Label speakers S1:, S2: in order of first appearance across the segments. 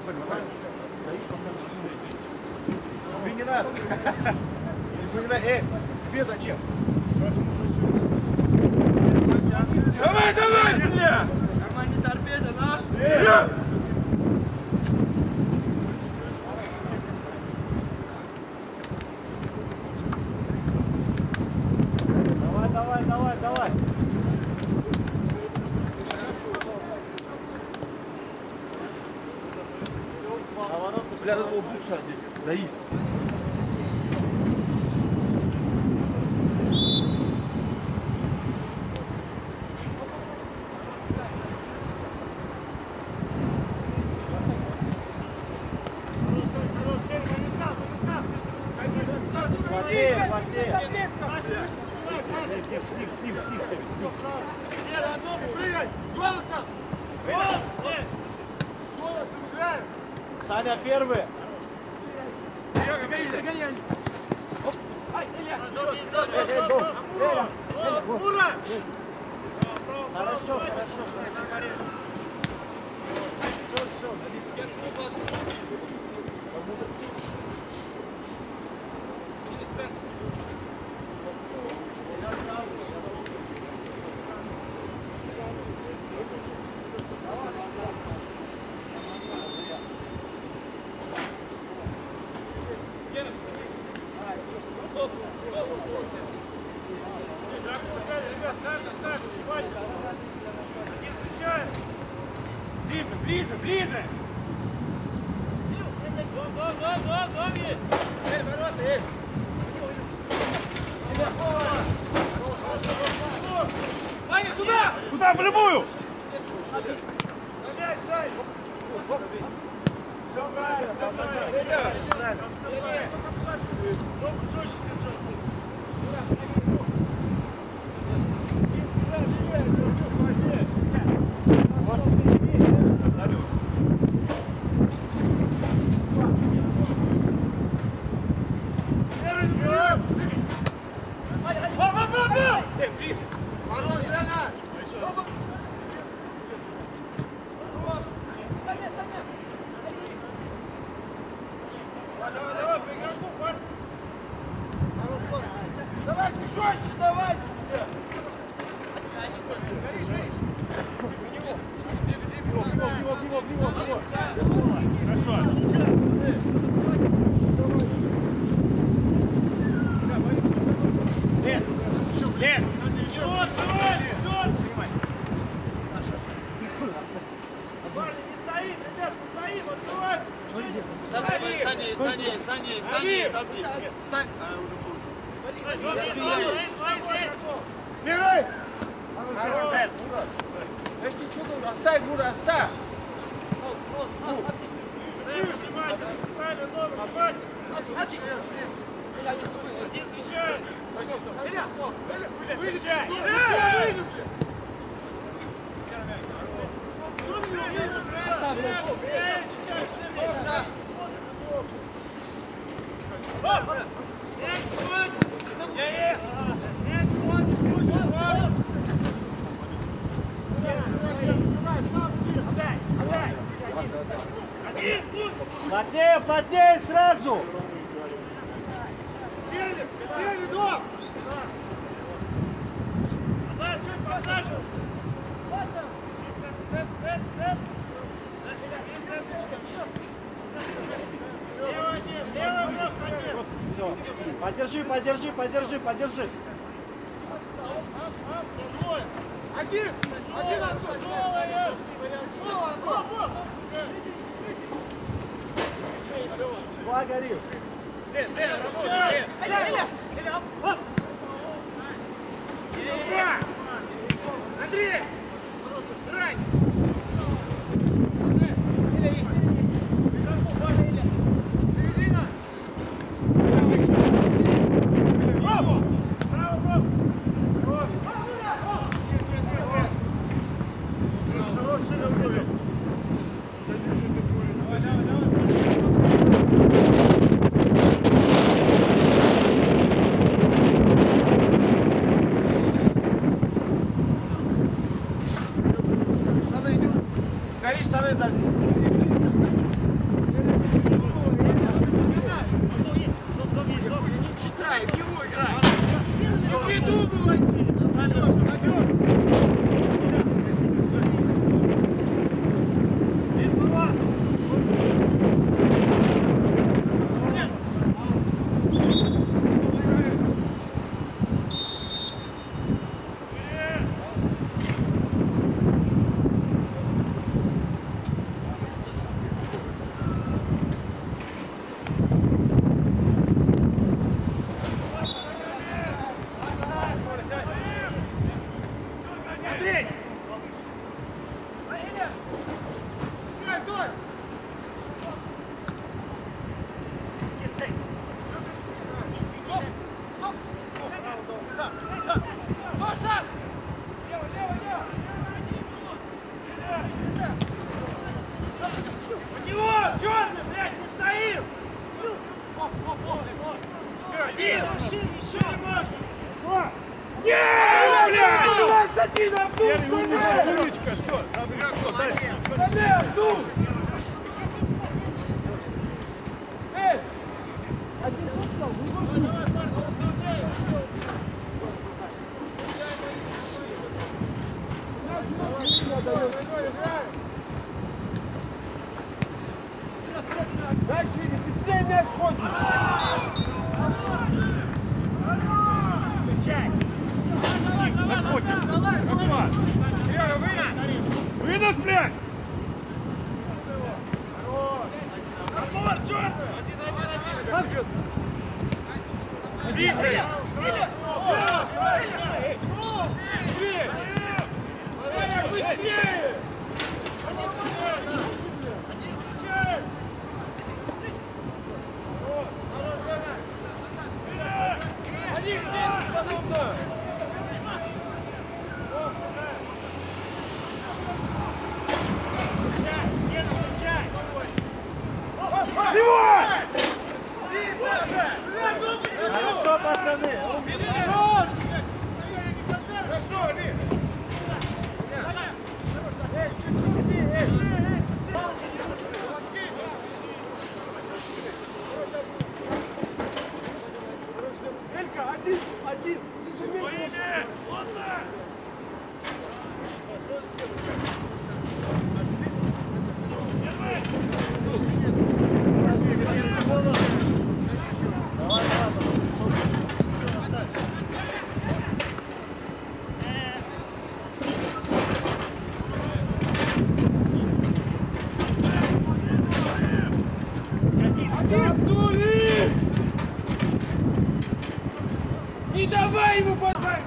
S1: Тебе не надо. Тебе не надо. Тебе зачем? Давай, давай, бля!
S2: Нормальный торпеда, наш!
S1: Давай, давай, давай, давай! Бля, надо было бутса одеть. Даи. Саня, первый! Хорошо, хорошо.
S2: Ближе, ближе, ближе! Ваня, туда!
S1: Куда, в любую? Все правильно, все правильно.
S2: Давай, жестче, давай!
S1: Хорошо. Лен, Лен!
S2: Черт, давай! Черт! Парни, не стоим, ребят, не стоим, открывай!
S3: Сани, Сань,
S1: Бегай! Подожди, что ты? Оставь, Мура, оставь!
S2: Центральная зона, хватит! Один встречает! Выезжай!
S1: Плотнее, плотнее сразу!
S2: Дом! Назад, чуть просаживаться!
S1: Все. Подержи, подержи, подержи, подержи.
S2: Один! Один, Антон!
S1: Два горил.
S2: Андрей! Рай! Браво! Браво, браво!
S1: Горишь, второй сзади. Серый, умничка, все, дальше.
S2: Дальше, быстрее мяч ходит!
S1: Вынос, блядь!
S2: Ближе!
S1: Хорошо, пацаны! Элька, один!
S2: Не давай ему позвать!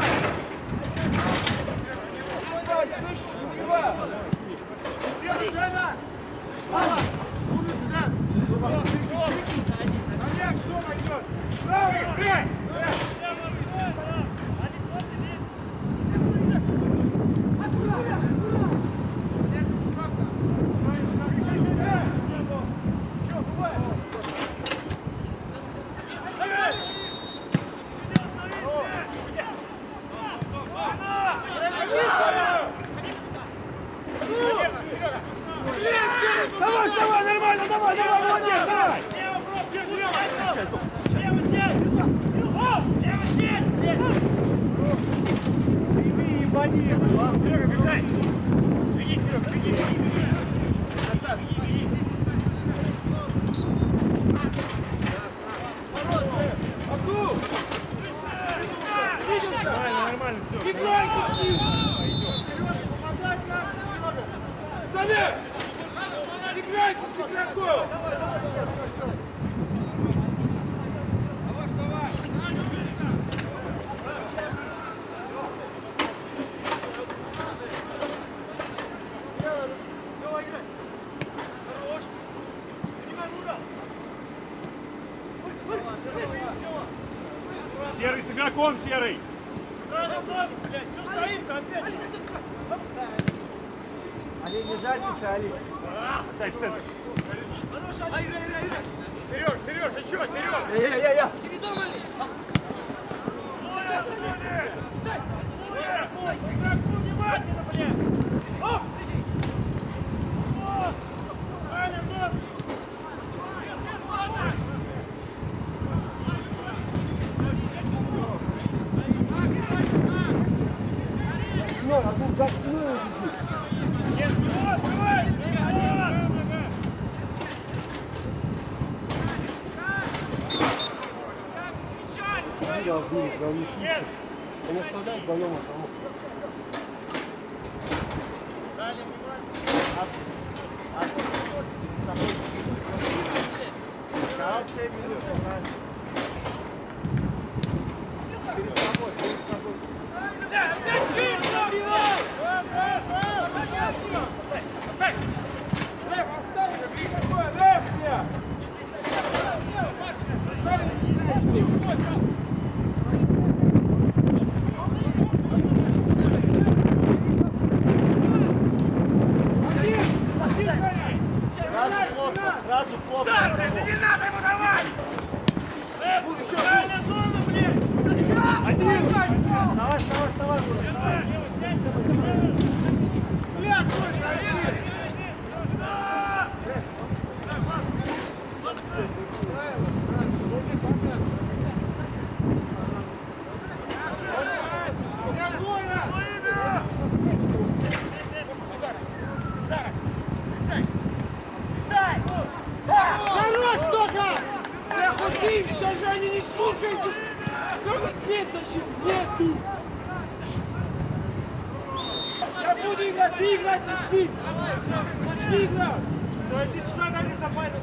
S1: Давай, нормально, давай, молодец, давай! Беги, Серега, беги! Нормально, все.
S2: Играйте с ним! Саня! Играйте с игроком!
S1: Серый с игроком, Серый!
S2: Что стоим-то опять?
S4: Али, не жадничай, Али.
S1: Дай в центр. Сереж, еще, Сереж!
S4: Я.
S2: Игроку внимательно, блядь! Оп! Аня, вот!
S4: Надя будет, но он не слышит. Он оставляет вдвоем одного. Перед собой, перед собой.
S1: Сразу плотно.
S2: Не надо ему давать! Еще правильная зона, блядь! Один!
S1: Вставай, вставай, вставай.
S2: Блядь,
S5: Хорош, Тока! Я хоть им скажи, они не слушают! Нет защиты, нету! Я буду играть, ты играть начни! Начни играть!
S1: Иди сюда, дай мне запарить.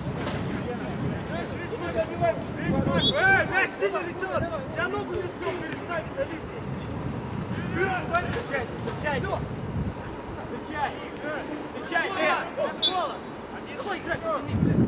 S2: мяч сильно летел! Я ногу не успел переставить на линию! Встречай! Встречай! Встречай! Давай играть, пацаны, блядь!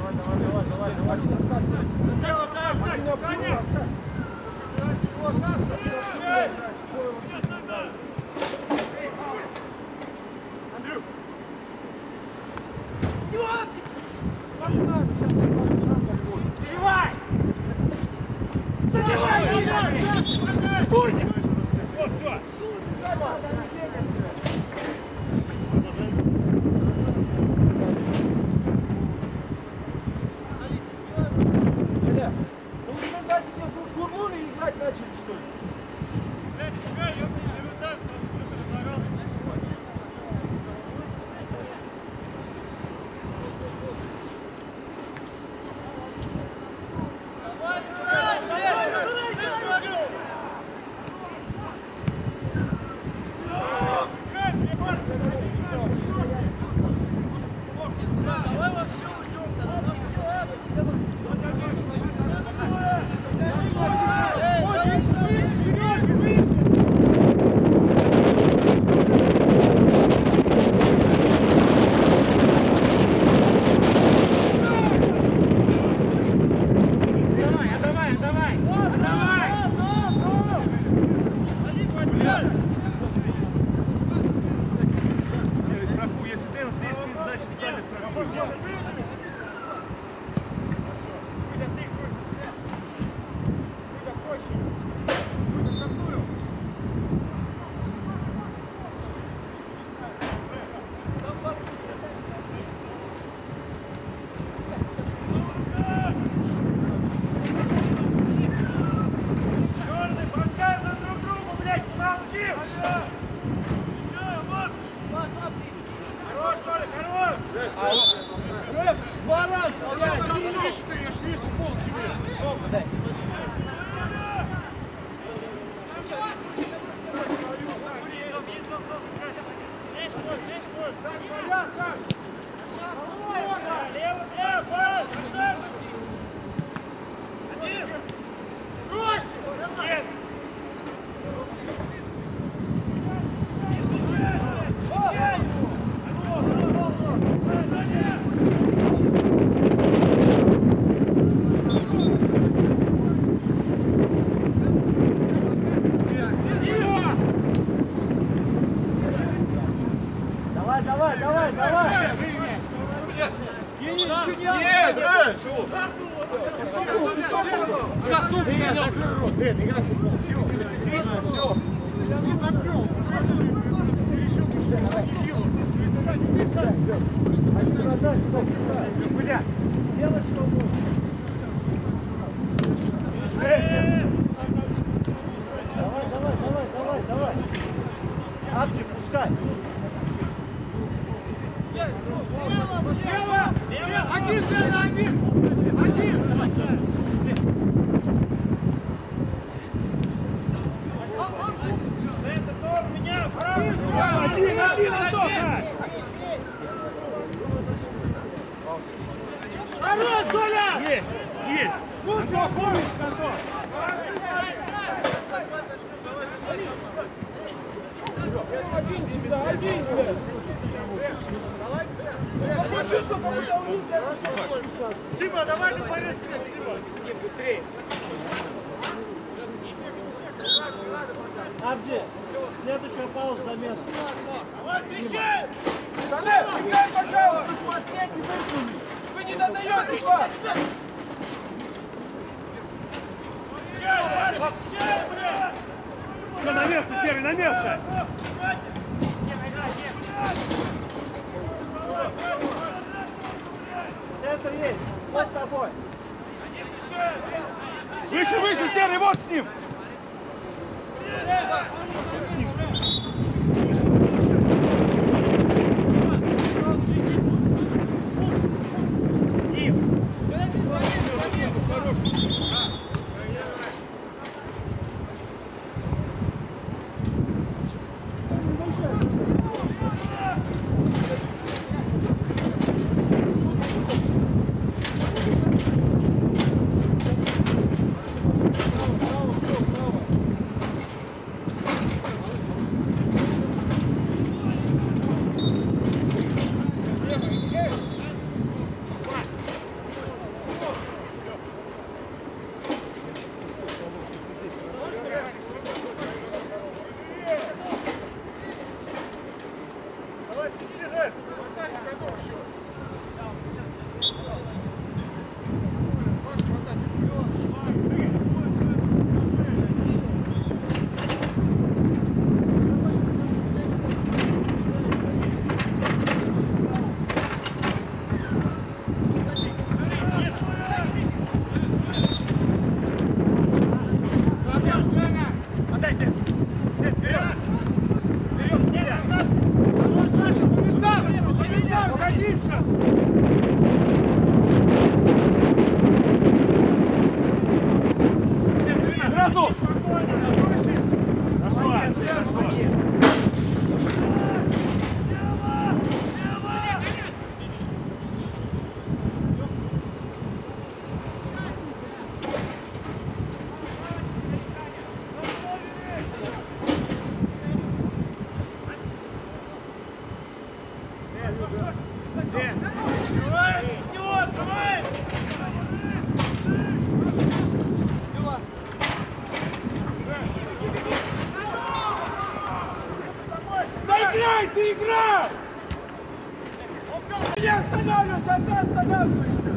S5: Два раза!
S1: Нет, раньше!
S5: Коснусь меня!
S1: Дэн, играй в футбол. Все.
S3: Не запрел, он пересек и все, не делал.
S1: Бля, делай, что будет. Давай. Авди, пускай.
S5: Один!
S2: один, Антоха!
S5: Хорош, Коля!
S2: Есть, есть! Антох, помнишь, Антох?
S5: Один сюда, один, блядь!
S1: Дима, давай ты порез, Дима.
S2: Быстрее!
S5: Абди, следующая пауза замена.
S2: Давай, встречай!
S5: Санек, бегай, пожалуйста, с последней выпули! Вы не додаете пас!
S2: Встречай, блядь!
S1: Все, на место, Серый, на место.
S5: Центр есть, вот с тобой.
S1: Выше, выше, Серый, вот с ним.
S5: Играй, ты играй! Не останавливайся, а ты останавливаешься!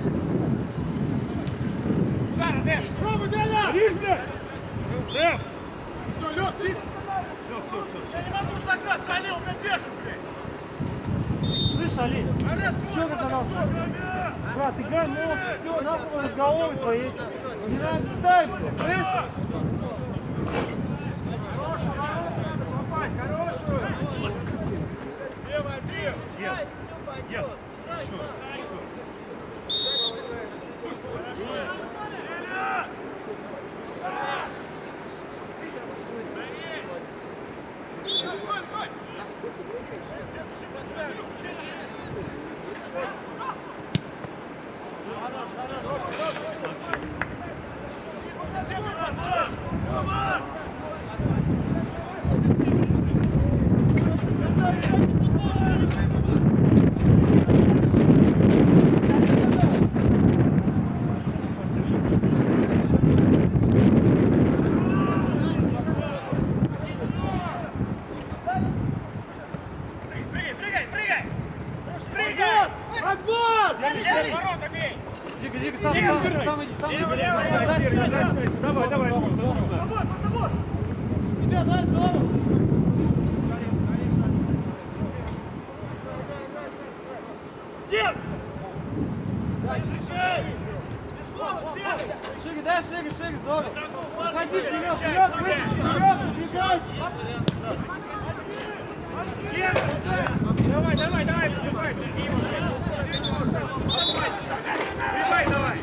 S5: Пробуй, Деля!
S1: Ближне. Рэп.
S5: Все, Лёд, ты!
S1: Я не могу догнаться, Али, он меня держит, блядь.
S5: Слышь, Али, что ты за нас? Брат, играй молча, все, нахуй разговоры твои. Не раздай, блядь, слышь?
S1: Давай, давай.
S5: Себя, дай, здорово!
S2: Дед!
S5: Шиги, дай шиги, шиги, здорово! Уходи вперед, вперед, вытащи, вперед, убегай!
S2: Давай, давай, давай, давай, давай, давай.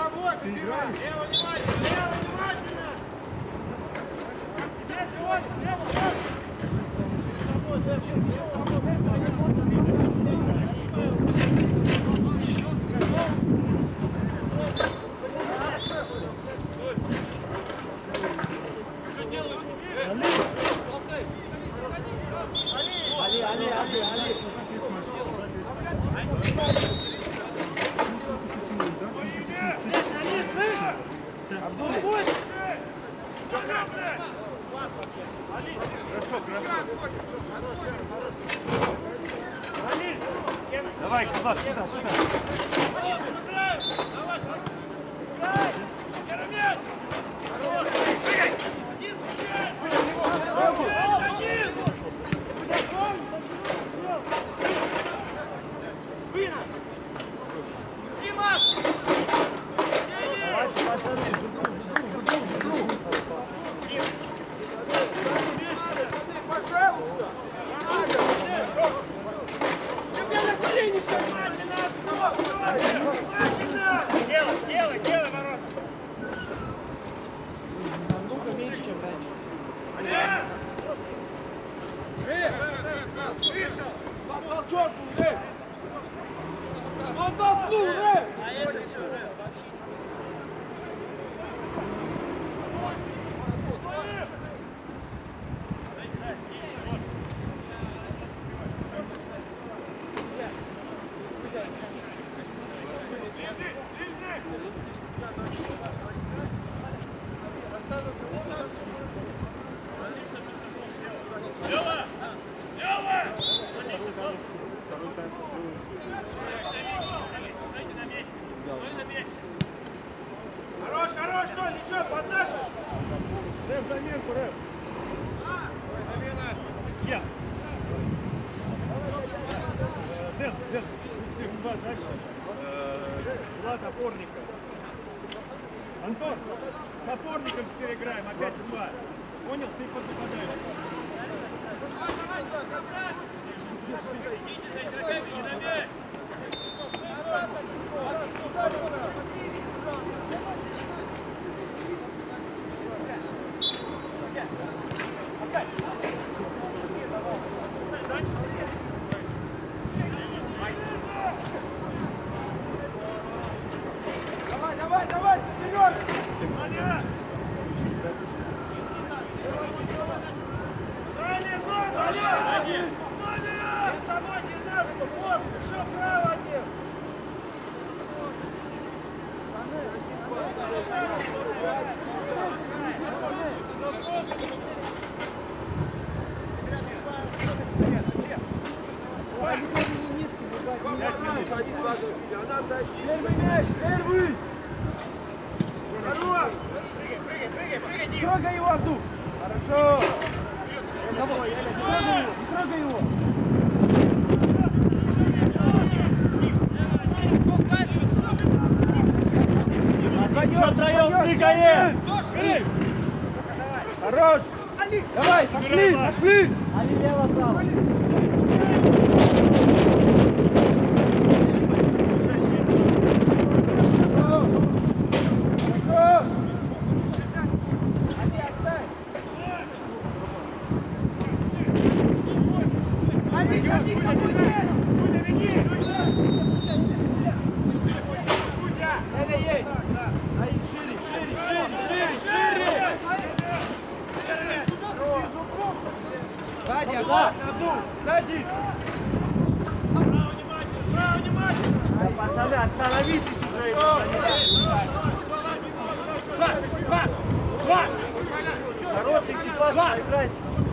S2: работай, лево внимательно, лево внимательно! Здесь, Коля, лево, лево!
S1: Давай, Кулак, сюда, сюда.
S2: Делай ворота!
S5: Намного меньше, чем раньше. Толчок уже! Отдохну уже!
S2: Хорош, хорош, Толь, ничего, подсаживайся!
S4: Рэп, заменку, Рэп.
S1: Я.
S4: Дэн, два дальше. Влад опорника. Антон, с опорником теперь играем, опять два. Понял? Ты подпадаешь.
S5: Давай, давай, вперед!
S2: Дальняя зона! Один! С собой не надо, вот, еще вправо от них!
S5: Первый мяч, первый!
S2: Хорош! Прыгай,
S5: Не трогай его, Абдул! Хорошо! Не трогай его!
S1: Втроем прыгай!
S5: Хорош! Давай, пошли, пошли! Али лево, право! Сзади, Абдул! Сзади!
S2: Право внимательно!
S1: Пацаны, остановитесь уже! Хорошенький пас, играть!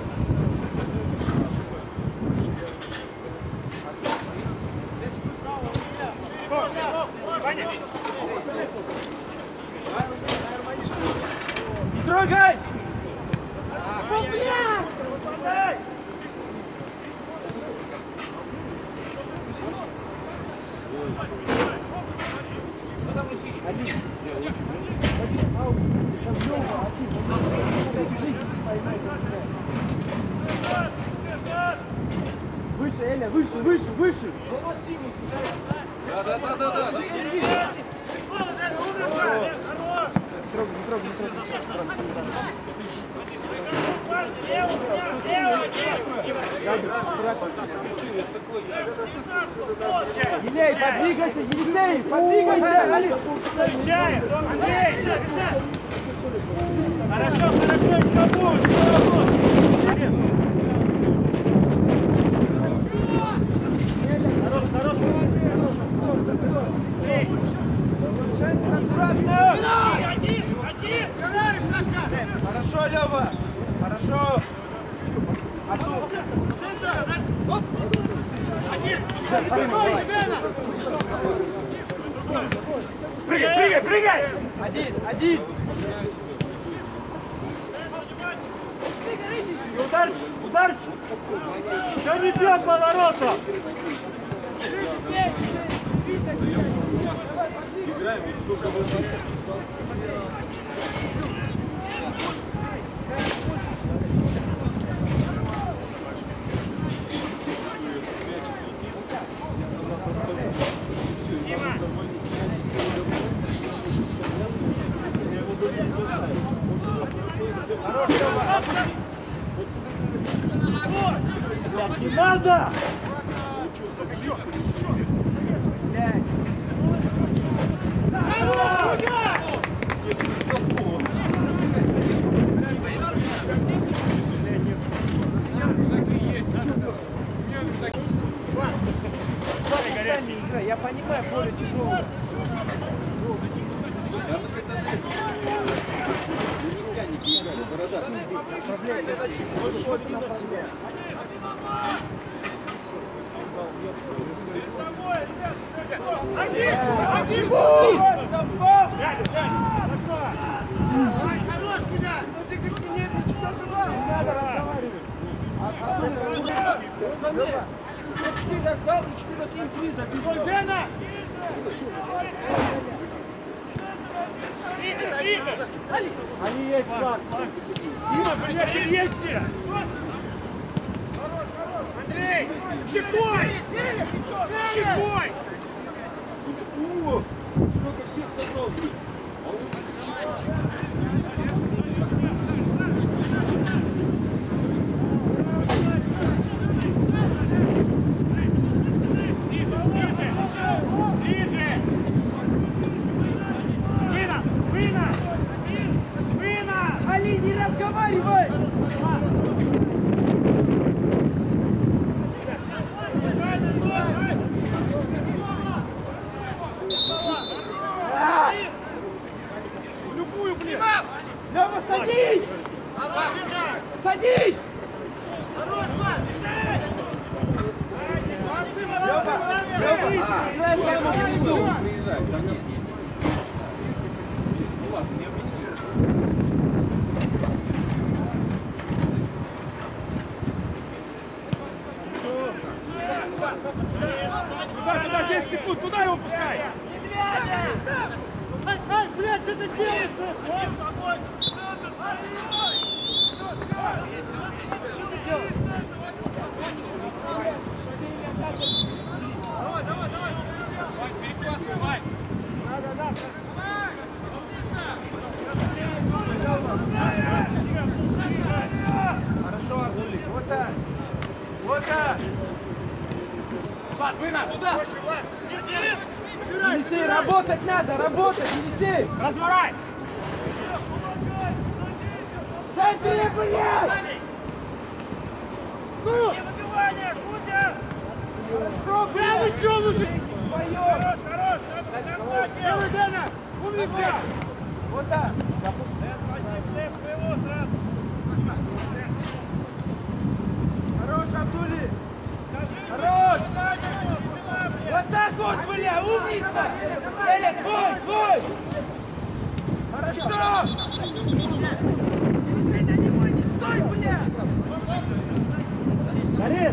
S5: Не трогай!
S2: Попадай!
S5: Выше, Эля, выше, выше, выше!
S2: Да.
S5: Елей, подвигайся, Елисей, подвигайся!
S2: Андрей! Хорошо, еще будет! Хорошо, Лёва! Хорошо! Прыгай! Один! Удар! Что не бьет по воротам?
S4: Играем вот столько вот.
S2: Не надо! Я понимаю, поле тяжелое.
S5: Они есть как.
S2: Дима, блядь, есть! Андрей! Щекой! Щекой!
S4: Сколько всех собрал, блин.
S5: Али, не разговаривай!
S2: Любую, блин!
S5: Лёва, садись! Садись! Лёва, играй самому внизу!
S4: Приезжай, да нет. Ну ладно, не объясню.
S2: Туда, 10 секунд, туда его пускай! Ай, блядь, что ты делаешь?
S5: Хорошо, Аргулик, вот так! Вот так!
S2: Вына, туда!
S5: Елисей, работать надо, работать, Елисей!
S2: Разворай!
S5: В центре, блядь!
S2: Ну! Выбивание, Кузя!
S5: Хорошо, блядь!
S2: Хорош, хорош! Делай, Дэна! Умница!
S5: Вот так! Хорош, Абдули! Хорош! Вот так вот, бля, умница! Эля, твой! Хорошо! Стой, бля!
S2: Борис!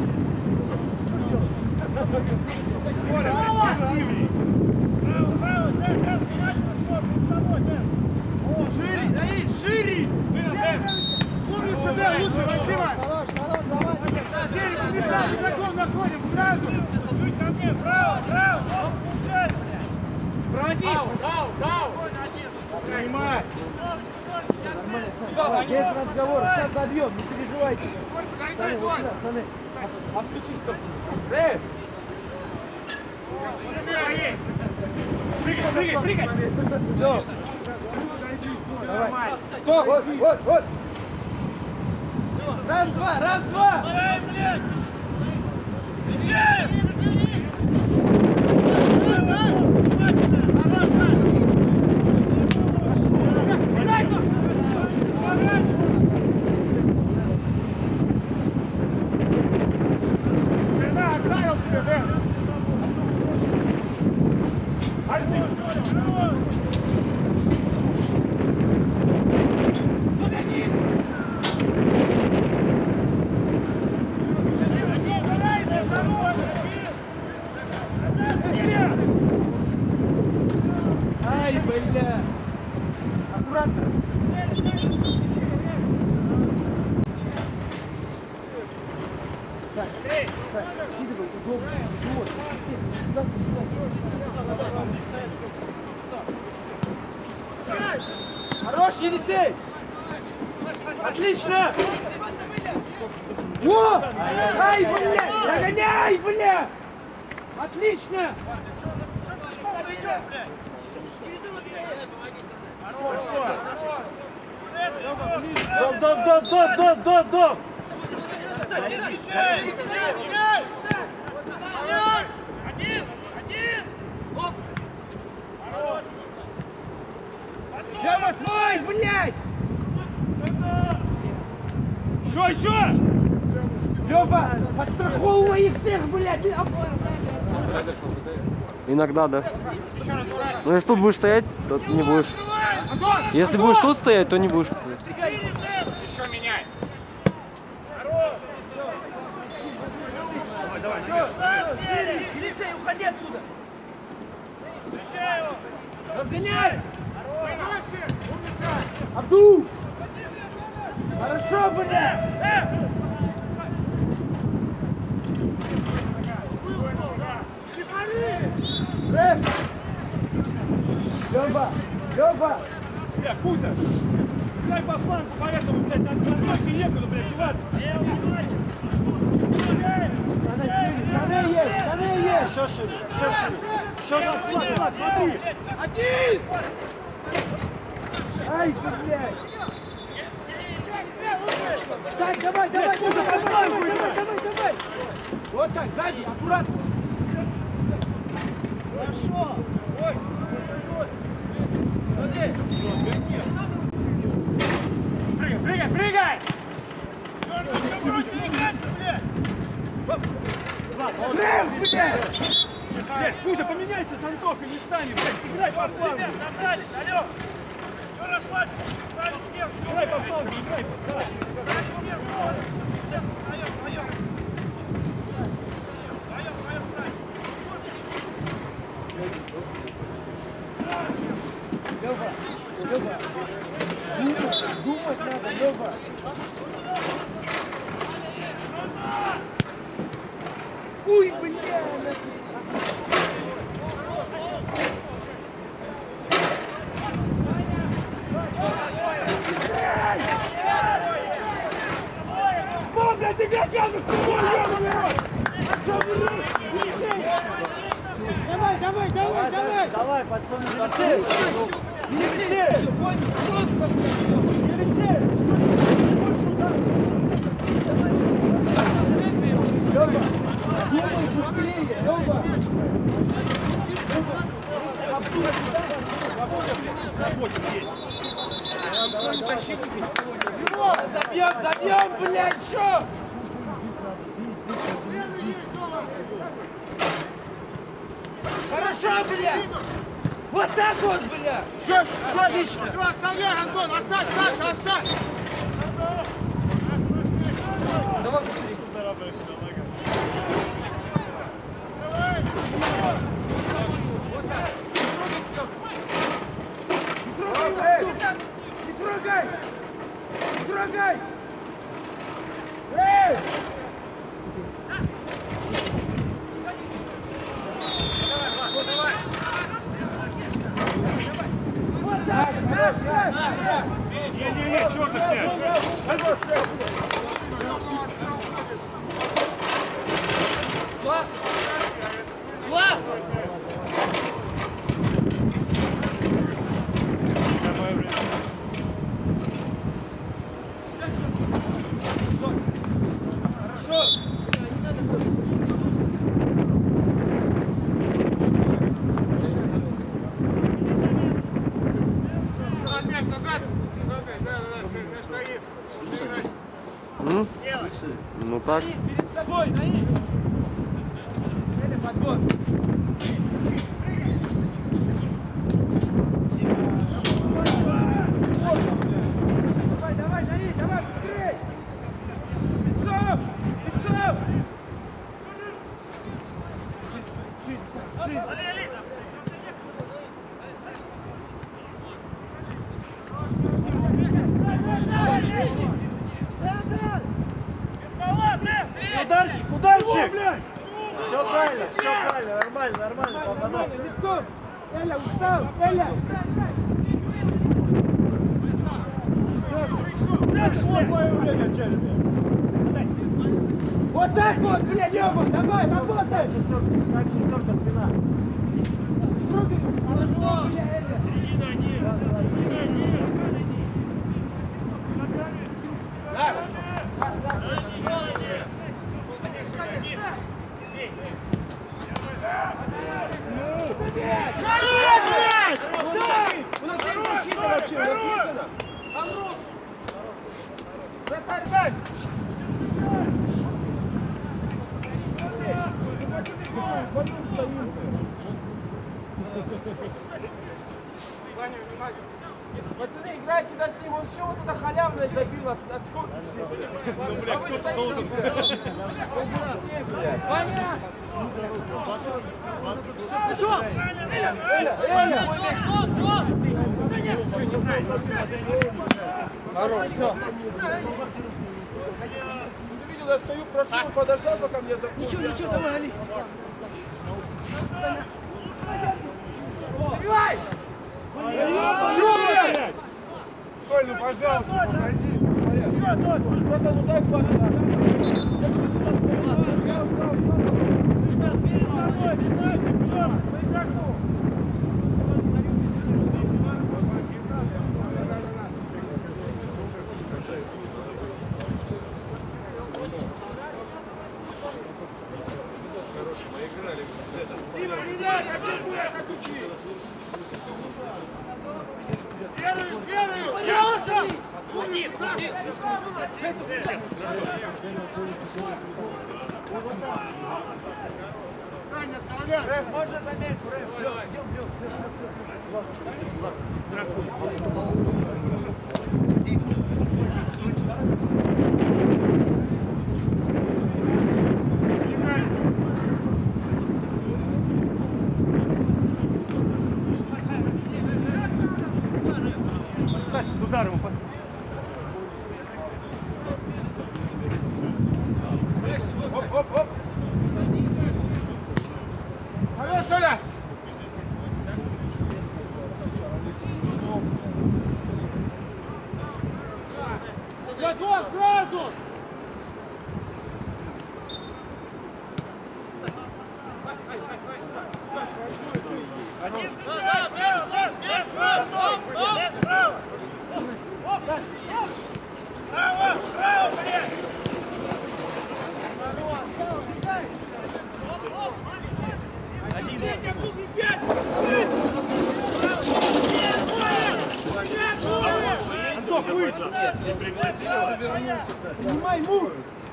S5: Шире, Давид, шире!
S2: Умница, да, лучше, спасибо!
S5: Хорош, давай!
S2: Серик, мы места высоко находим, сразу! Чуть ко мне, право! Получается! Проводи! Дау!
S3: Поймать!
S5: Без разговора, сейчас забьем, не переживайте. Саня, вот сюда, Саня. Отключи, стоп.
S2: Прыгай, прыгай!
S5: Все. Давай. Стоп, вот. Раз, два.
S2: Давай, блядь!
S5: Ай, бля. Аккуратно. Так, скидывай, удобно. Вот. Хорош, Елисей! Отлично! О! Ай, бля! Догоняй, бля! Отлично!
S3: Доп!
S5: Лёва, твой, блядь!
S2: Еще!
S5: Лёва, подстраховывай их всех, блядь!
S4: Иногда, да. Но если тут будешь стоять, то не будешь. Если будешь тут стоять, то не будешь.
S2: Еще меняй!
S5: Елисей, уходи отсюда! Разгоняй! Абду! Хорошо, бля! Лёва!
S3: Бля, Кузя! Дай по флангу, поэтому, блядь, на фланге некуда, блядь, деваться.
S5: Штаны есть!
S3: Сейчас Сейчас на фланг, смотри!
S5: Один! Ай, блядь! Так, давай! Вот так, сзади, аккуратно! Хорошо!
S3: Прыгай! Блядь, Кузя, поменяйся с Антохой местами, блядь, играй по флангу!
S2: Забрались, алло! Че расслабь? Стали всех!
S3: Играй по флангу, играй!
S2: Стали всех! Вдвоем, встань!
S5: Лёва! Думать надо, Лёва! Уй, бля!
S3: Бля, ты гадяна,
S5: Давай! Давай, пацаны! Елисей! Лёва! Думай быстрее, Лёва! Забьем, блядь, что? Хорошо, блядь! Вот так вот, блядь! Все, отлично!
S1: Все, оставляй, Антон, оставь, Саша, оставь!
S5: Давай быстрее! Не трогай! Не трогай! Эй! Вот так!
S3: Не, черный снять.
S5: Влад!
S3: Самое время.
S5: Хорошо!
S1: Назад, мяч, да, мяч стоит.
S4: Ну так.
S5: Перед собой, Наиль! Эля, подбор! Давай, Наиль, давай, быстрей! Лицом! Лицом!
S3: Ударчик, ударчик! Все правильно, нормально, попадай.
S5: Лицом! Эля, устал! Эля!
S3: Пришло твое время, Джереми.
S5: Вот так вот, блядь, Лёва, давай, работай!
S3: Шестерка, спина.
S5: Руки, хорошо, бля, Эля! У нас есть защита вообще, у нас есть она? Вратарь, дай! Пацаны, играйте до с ним, он все вот это халявное забил от сколько все.
S3: Ну, бля, кто-то должен.
S5: Ваня! Что? Эля! Эля! Хорош, все. Ты видел, я стою, прошу, подождал, пока мне закончили. Ничего, давай, Али. Забивай!
S3: Что, блядь? Коль, ну пожалуйста, подойди.
S5: Что тут? Кто-то вот так падает. Можно заметить,
S3: Удар ему поставь.
S5: Оп! Хорош, Толя! Готов сразу!
S3: Антох, выйди! Пригласили, уже вернулся.
S5: Принимай мур!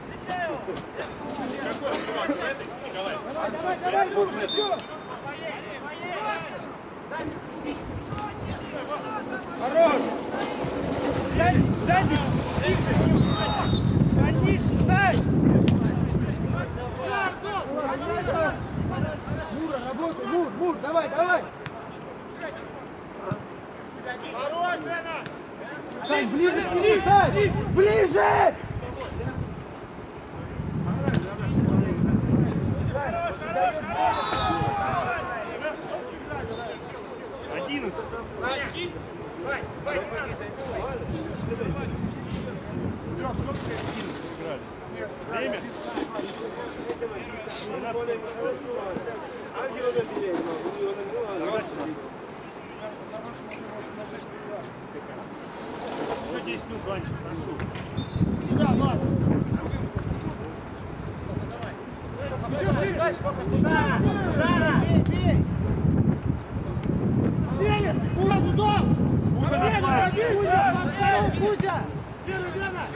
S5: Давай, мур, чё? Хорош! Сзади! Гони, дай! Мура, работай, Мур, давай! Хорош, Лена! Сань, ближе, Сань! Ближе!
S3: Время? Еще 10 минут, Ванчик, прошу.
S2: Да, ладно. Сели! Кузя, туда!
S3: Кузя на фланге!
S5: Кузя, поставил, Кузя!
S2: Первый, Лена!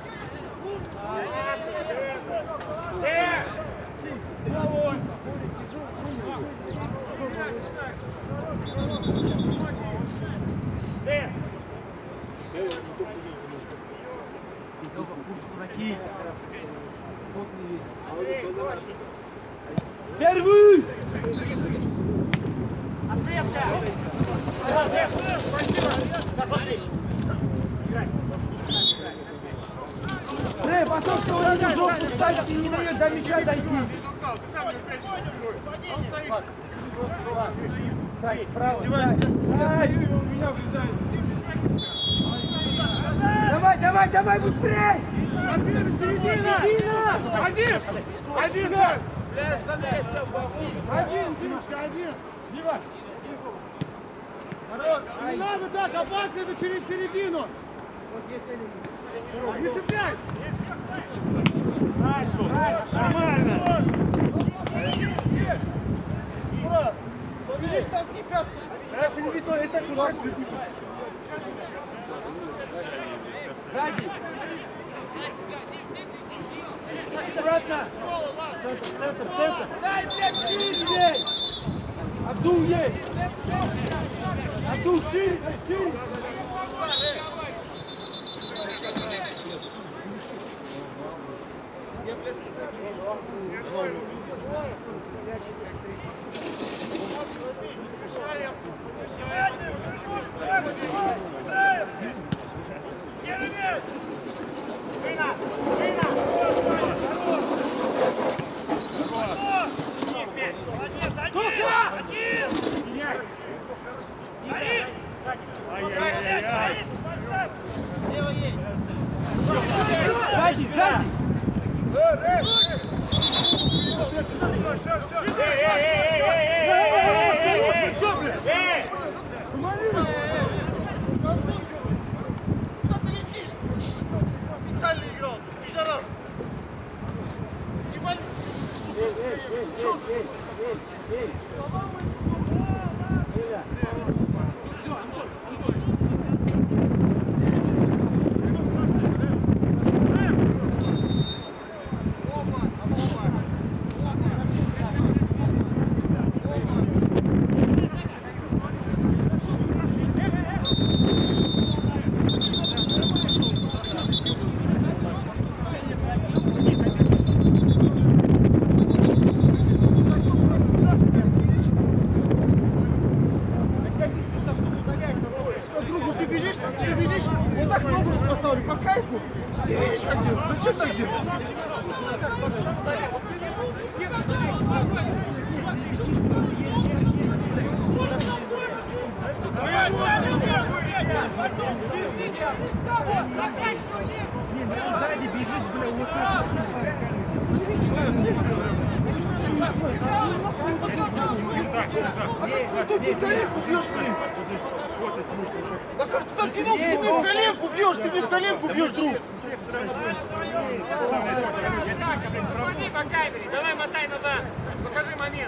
S5: Первый! Потом что он не жопу ставит и не дает до мяча дойти.
S1: Ты толкал, ты сам не прячешь спиной. А он стоит просто ровно вещи.
S5: Так, право. Давай, быстрей!
S2: Середина! Один! Один, Димочка, один! Не надо так, опасно это через середину! Не цепляй!
S3: Нормально!
S5: Видишь, там кипят. Это куда? Сзади. Аккуратно. Центр. Дай, блядь, шире. Абдул есть. Абдул, шире. Сзади!
S1: Куда ты летишь? Специально играл, пидорас. Не вали.
S5: Ты бежишь, вот так ногу поставили, по кайфу. Ты видишь, как делать? Зачем так делать? Сзади бежит, бля, вот так. А ты тут коленку бьешь, блин? Да как ты так кинулся, ты мне в коленку бьешь, друг.
S2: Смотри по камере, давай мотай назад. Покажи момент.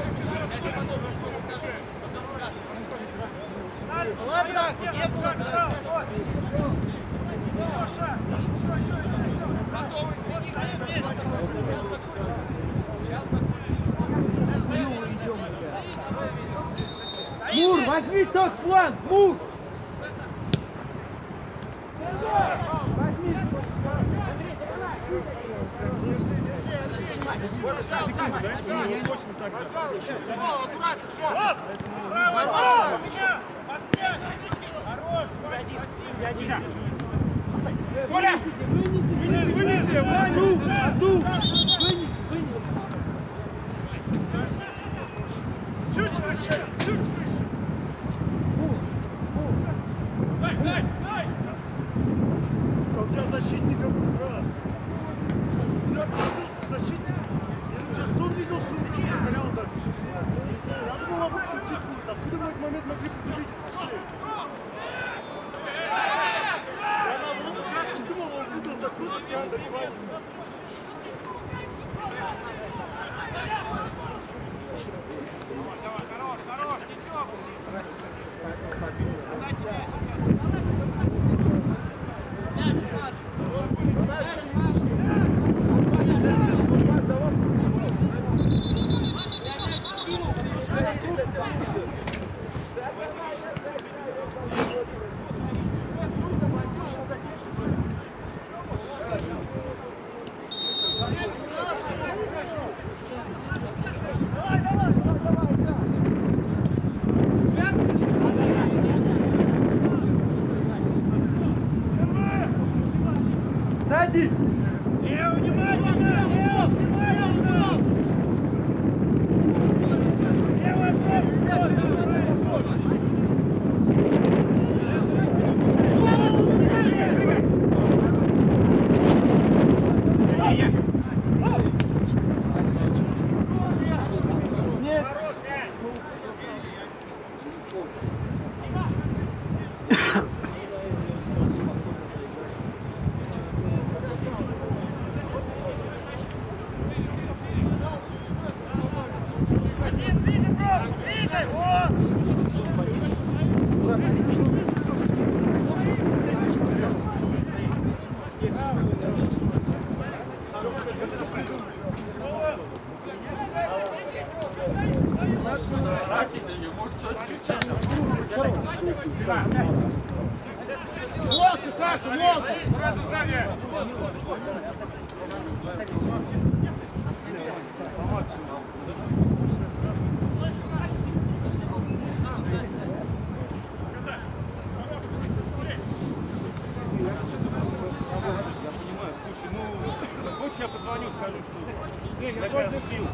S5: Ладно, не было. Мур, возьми тот фланг, Мур!
S2: Коля!
S3: Вынеси, Ваня!
S5: Вынеси!
S1: Чуть выше, чуть выше.
S3: У тебя защитников раз. Я пришел защитником. Я сейчас сон видел, что он меня повторял так. Я думал, могу крутить будет. Откуда мы этот момент могли предвидеть вообще? Я наоборот как раз не думал, он выдался крутить, я добиваю.
S2: Хорош, ничего.
S3: Сзади!
S2: Лево, внимательно! Лево, внимательно!
S1: Молодцы, Саша, молодцы!
S3: Хочешь, я позвоню, скажу, что я тебя сбил.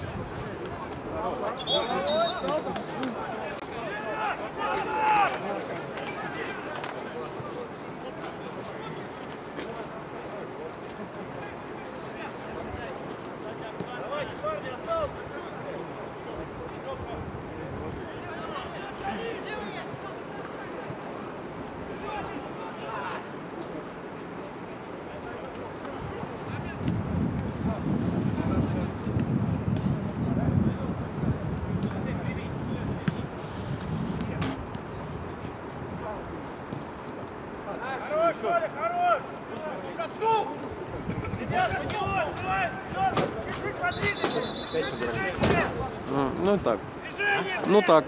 S2: Хорош, Оля, хорош! Косу! Ребята, давай! Чуть-чуть подвиньте!
S4: Ну так.
S2: Движение!
S4: Ну так.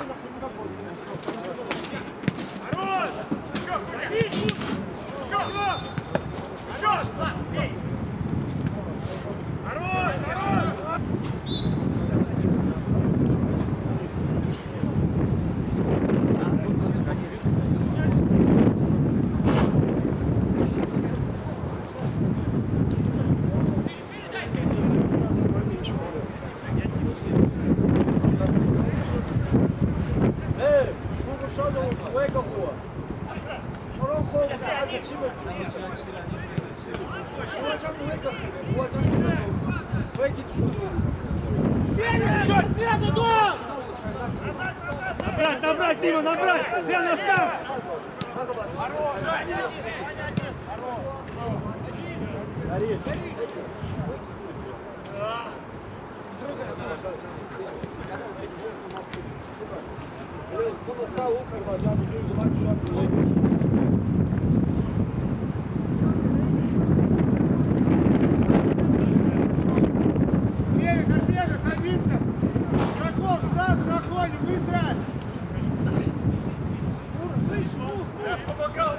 S2: Хорош! Еще! Еще! Бей! Хорош! Хорош!
S3: Набрать, Дима, набрать! Прямо на старт!
S1: Победа, садимся! Игроков сразу находим, быстро!
S3: Я помогал!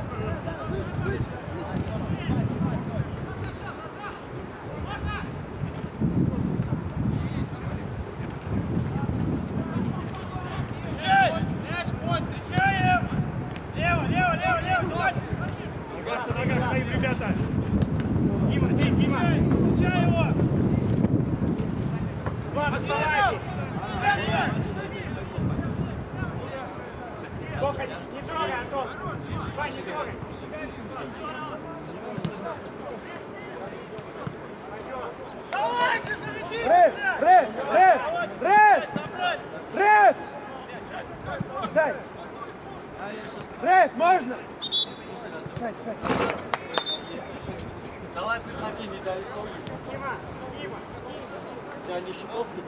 S3: На ногах стоим, ребята! Дима, Дима! Встречай его! Ладно, давай! Сколько? Не трогай, Антон!
S1: Давайте, заведите!
S5: Реф, можно?
S2: Давай, приходи, недалеко.
S5: Дима, Дима.
S2: У тебя не щитовки?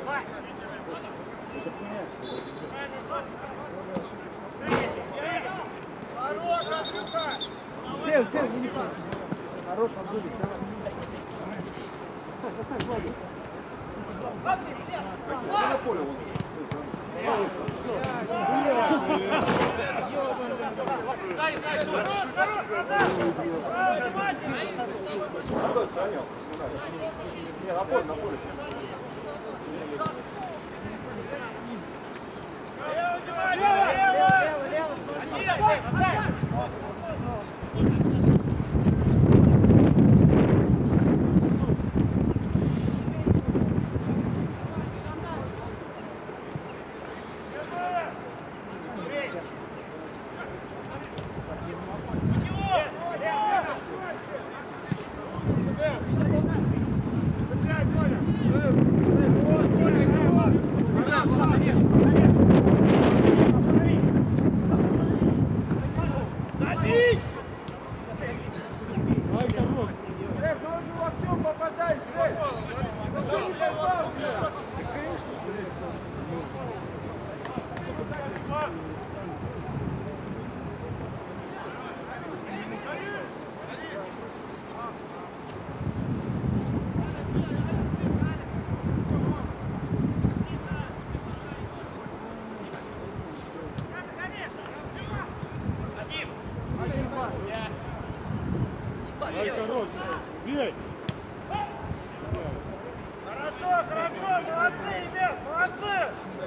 S1: Хорош, Андрюха!
S5: Сел, не сел. Хорош, Андрюх, давай.
S3: На поле вон. На той стороне. Не, на поле, на поле. Бей!
S5: Хорошо, молодцы, ребят, молодцы!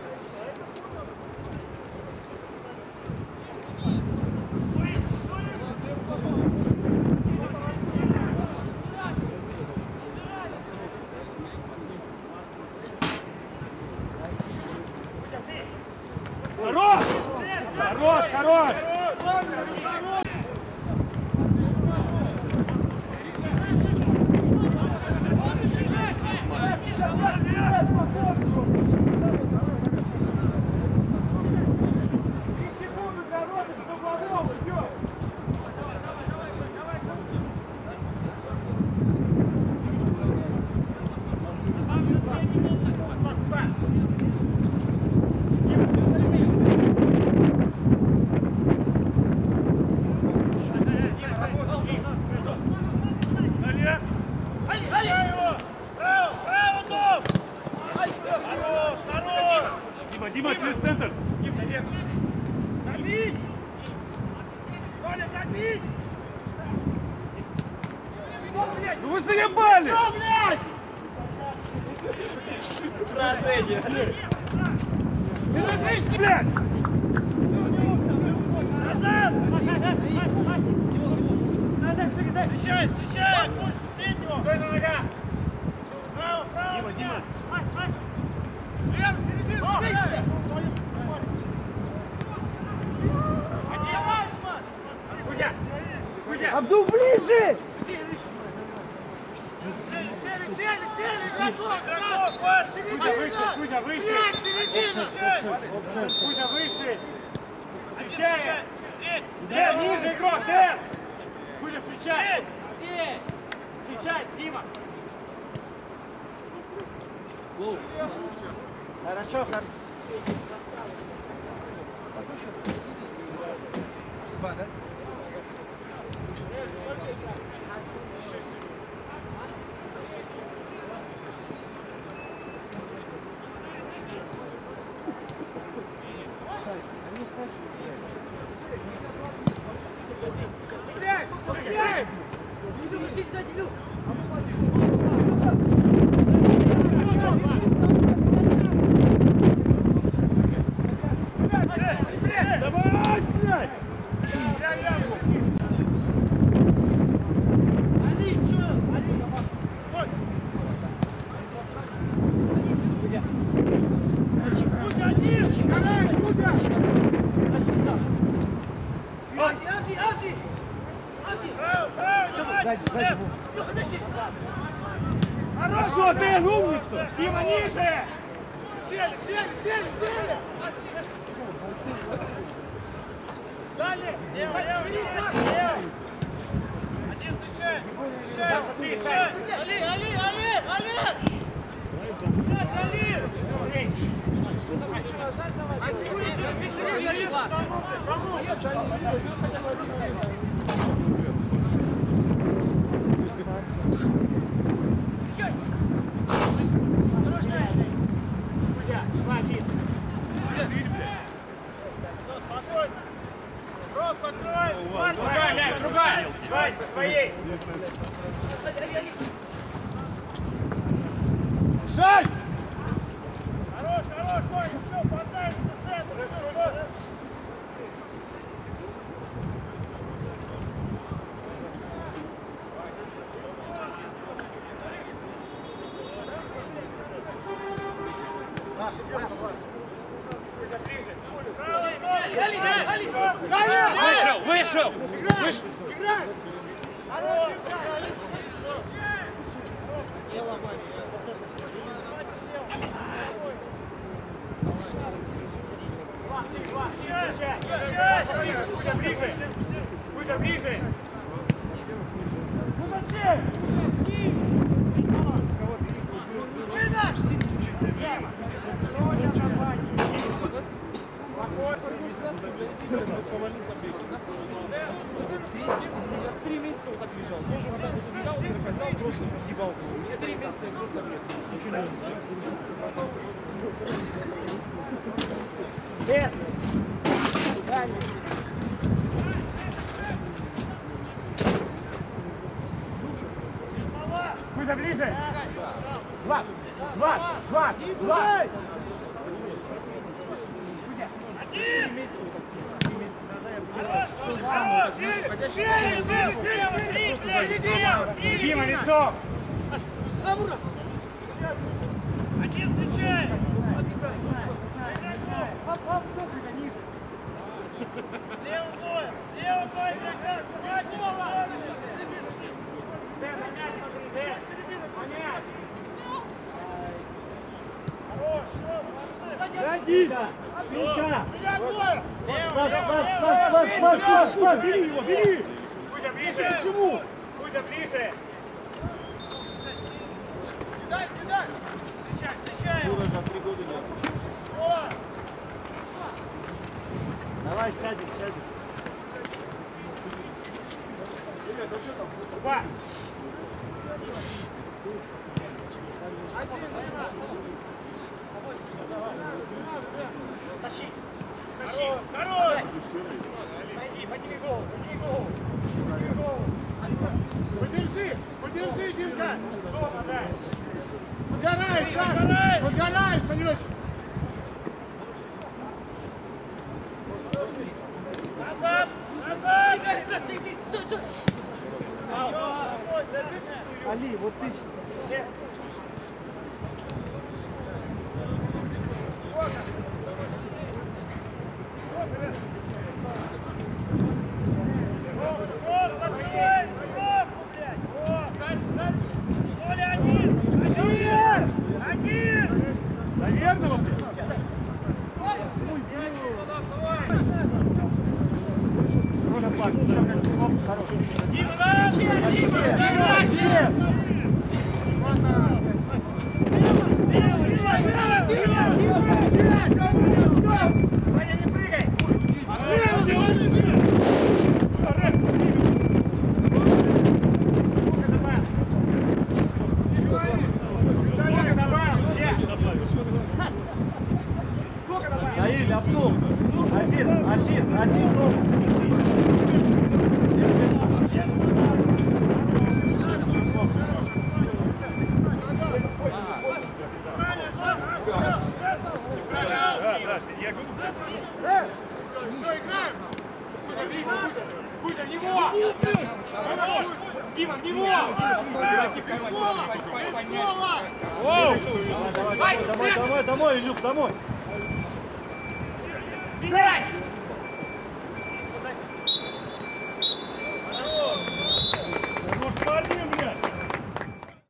S3: Хорош! Хорош, хорош! Дима, через центр!
S5: Дима, наверх! Забить! Коля, забить! Что, блядь?
S3: Ну вы заебали!
S5: Что, блядь?
S2: Поражение.
S3: Блядь!
S5: Назад! Встречай, встречай! Пустить его! Стой на ногах! Право, право!
S3: Дима!
S5: Левый, середину! Сбейте! Кузя! Кузя!
S2: Абдул, ближе!
S1: Сели! Игроков!
S3: Кузя выше, Кузя выше!
S1: Блядь, середина!
S3: Кузя выше! Встречай! Дэн, ниже игрок, Дэн! Кузя, встречай! Встречай, Дима!
S2: Хорошо, хорошо. Два, да?
S3: Давай, блядь!
S5: Анди!
S2: Хорошо, ты умница! Дима, ниже!
S5: Сели! Далее!
S1: Лево! Один встречай! Встречай!
S5: Али!
S2: Другая! Вань, по твоей! Жень! Хорош, Вань, все, подставимся в центр!
S5: Вышел!
S2: Будь ближе!
S3: Три месяца вот так лежал. Тоже вот так вот убегал, проходил, просто съебал. Я 3 месяца просто ничего не
S2: Будь ближе! Два! Дима, лицо!
S1: Один встречай! Лево двое игрока!
S2: Бери его, бери! Будь ближе! Почему? Будь ближе!
S1: Кидай! Встречай его!
S3: Давай, сядем.
S2: Два! Тащи! Хорош! Подними голову!
S5: Подержи, Димка!
S2: Дома, да!
S5: Подгорай, Санюш!
S2: Назад!
S5: Стой!
S3: Али, вот ты...
S2: Наверное, Ваня, не прыгай!
S3: Наиль, Абдул! Один,
S2: Будь в него! Дима, в него!
S3: Домой, Илюх, домой!
S2: Бегай!